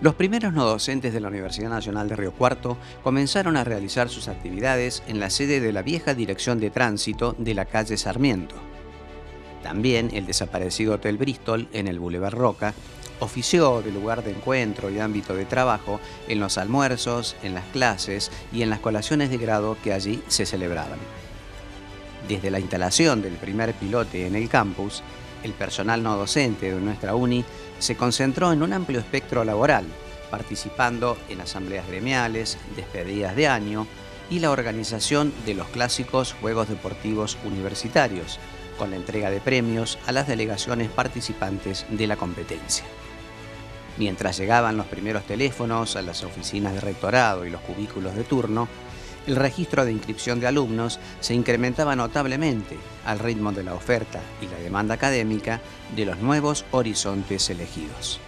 Los primeros no docentes de la Universidad Nacional de Río Cuarto comenzaron a realizar sus actividades en la sede de la vieja Dirección de Tránsito de la calle Sarmiento. También el desaparecido Hotel Bristol en el Boulevard Roca ofició de lugar de encuentro y ámbito de trabajo en los almuerzos, en las clases y en las colaciones de grado que allí se celebraban. Desde la instalación del primer pilote en el campus, el personal no docente de nuestra uni se concentró en un amplio espectro laboral, participando en asambleas gremiales, despedidas de año y la organización de los clásicos Juegos Deportivos Universitarios, con la entrega de premios a las delegaciones participantes de la competencia. Mientras llegaban los primeros teléfonos a las oficinas de rectorado y los cubículos de turno, el registro de inscripción de alumnos se incrementaba notablemente al ritmo de la oferta y la demanda académica de los nuevos horizontes elegidos.